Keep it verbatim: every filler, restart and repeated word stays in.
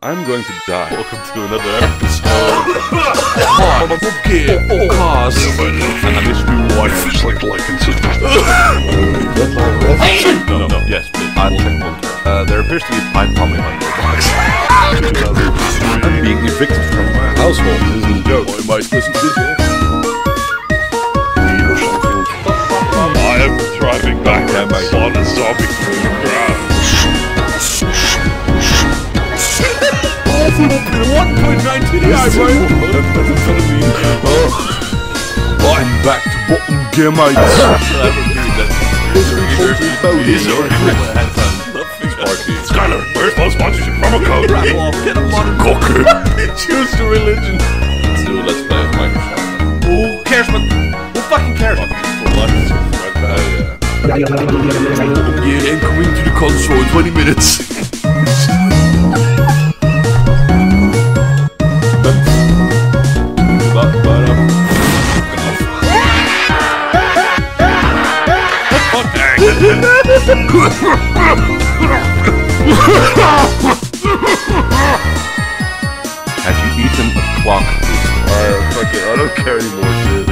I'm going to die. Welcome to another episode of Game Cast. And I miss you one. Like, like, and subscribe. No, no, yes, please. I'll check one. Uh, there appears to be a pipe bombing on your box. I'm being evicted from my household. This isn't a joke. I might listen to this here. I am driving back on a zombie through the ground. one point nine T D I, bro! I'm back to bottom gear, mate. Skylar, where's my sponsorship promo code? Get a modern cocker. Choose the religion. Let's do it, let's play with Microsoft. Who cares about... Who fucking cares about Microsoft? Yeah, incoming to the console in twenty minutes. Have you eaten a clock? Alright, fuck it, I don't care anymore, dude.